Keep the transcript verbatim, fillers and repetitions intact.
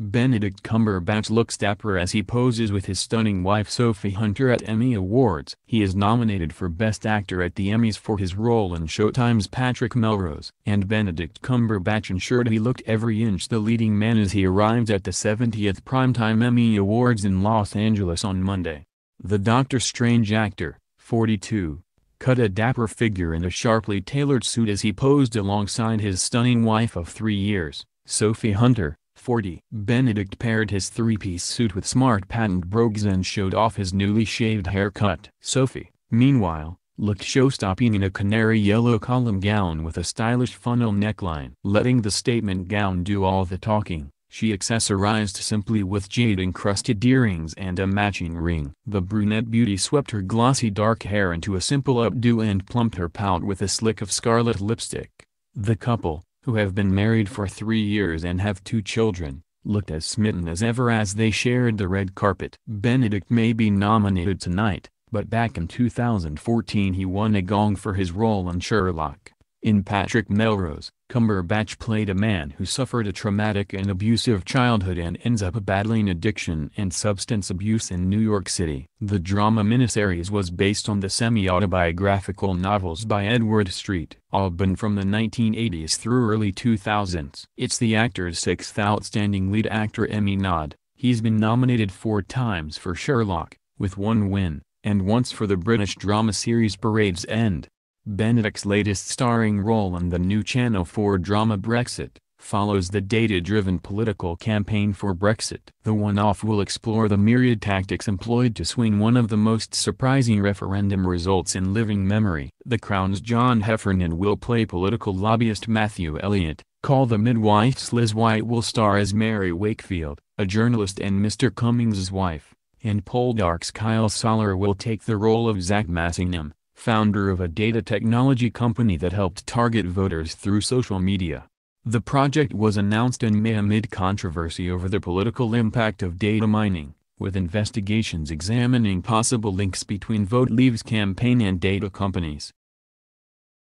Benedict Cumberbatch looks dapper as he poses with his stunning wife Sophie Hunter at Emmy Awards. He is nominated for Best Actor at the Emmys for his role in Showtime's Patrick Melrose. And Benedict Cumberbatch ensured he looked every inch the leading man as he arrived at the seventieth Primetime Emmy Awards in Los Angeles on Monday. The Doctor Strange actor, forty-two, cut a dapper figure in a sharply tailored suit as he posed alongside his stunning wife of three years, Sophie Hunter, forty. Benedict paired his three-piece suit with smart patent brogues and showed off his newly shaved haircut. Sophie, meanwhile, looked show-stopping in a canary yellow column gown with a stylish funnel neckline. Letting the statement gown do all the talking, she accessorized simply with jade-encrusted earrings and a matching ring. The brunette beauty swept her glossy dark hair into a simple updo and plumped her pout with a slick of scarlet lipstick. The couple, who have been married for three years and have two children, looked as smitten as ever as they shared the red carpet. Benedict may be nominated tonight, but back in two thousand fourteen he won a gong for his role in Sherlock. In Patrick Melrose, Cumberbatch played a man who suffered a traumatic and abusive childhood and ends up battling addiction and substance abuse in New York City. The drama miniseries was based on the semi-autobiographical novels by Edward Street Alban from the nineteen eighties through early two thousands. It's the actor's sixth Outstanding Lead Actor Emmy nod. He's been nominated four times for Sherlock, with one win, and once for the British drama series Parade's End. Benedict's latest starring role in the new Channel four drama Brexit follows the data-driven political campaign for Brexit. The one-off will explore the myriad tactics employed to swing one of the most surprising referendum results in living memory. The Crown's John Heffernan will play political lobbyist Matthew Elliott, Call the Midwife's Liz White will star as Mary Wakefield, a journalist and Mister Cummings' wife, and Poldark's Kyle Soller will take the role of Zach Massingham, founder of a data technology company that helped target voters through social media. The project was announced in May amid controversy over the political impact of data mining, with investigations examining possible links between VoteLeave's campaign and data companies.